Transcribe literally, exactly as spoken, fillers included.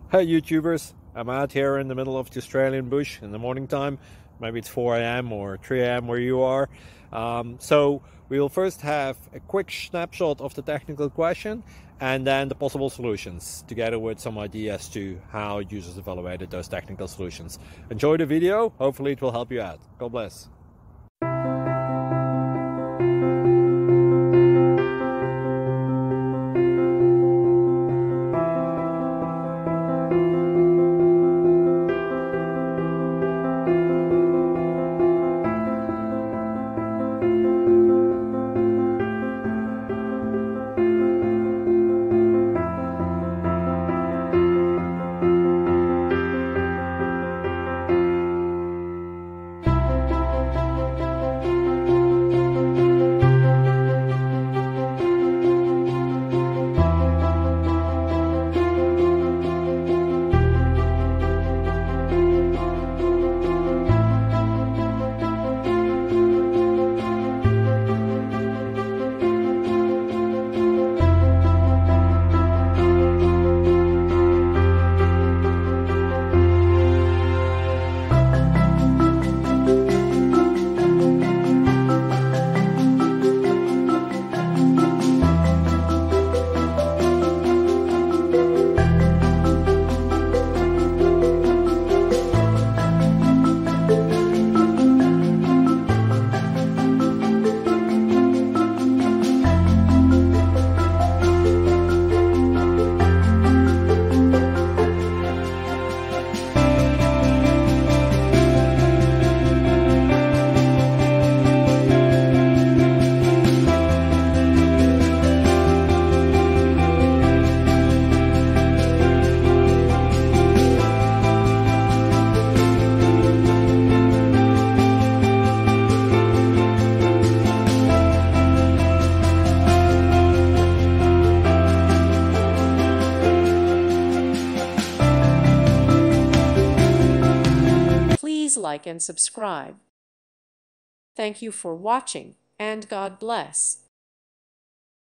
Hey YouTubers, I'm out here in the middle of the Australian bush in the morning time. Maybe it's four A M or three A M where you are. Um, so we will first have a quick snapshot of the technical question and then the possible solutions, together with some ideas to how users evaluated those technical solutions. Enjoy the video, hopefully it will help you out. God bless. Please like and subscribe. Thank you for watching, and God bless.